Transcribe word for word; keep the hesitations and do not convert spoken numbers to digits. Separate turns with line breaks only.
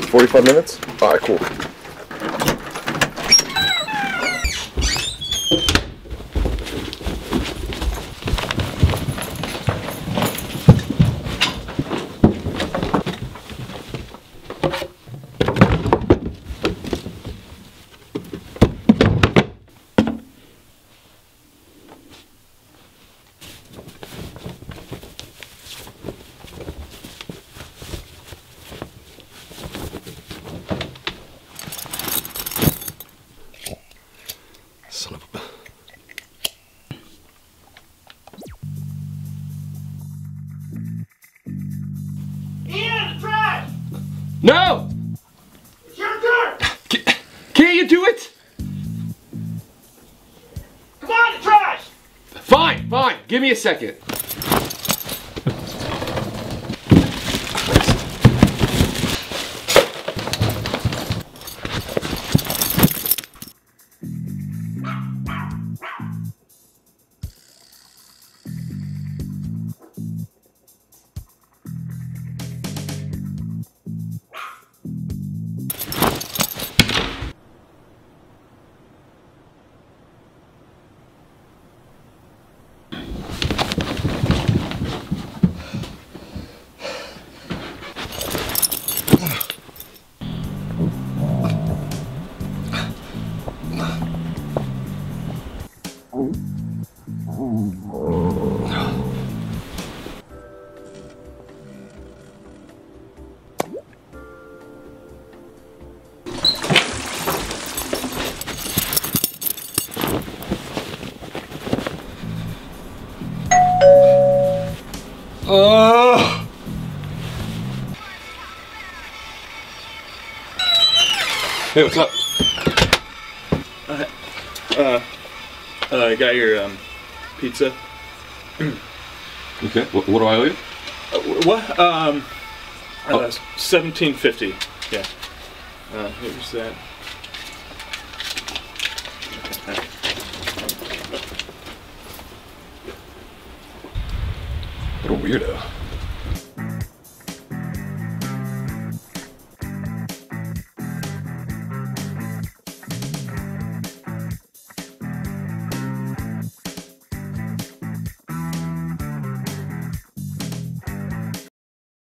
forty-five minutes? Alright, cool. Son of a...
Ian, the trash!
No!
It's your turn!
Can, can't you do it?
Come on, the trash!
Fine, fine. Give me a second. Oh! Hey, what's up?
Uh, uh, uh, I got your um, pizza.
Okay, what, what do I owe you?
Uh, what? Um,
Oh.
uh, seventeen fifty. Yeah. Uh, here's that.
What a weirdo.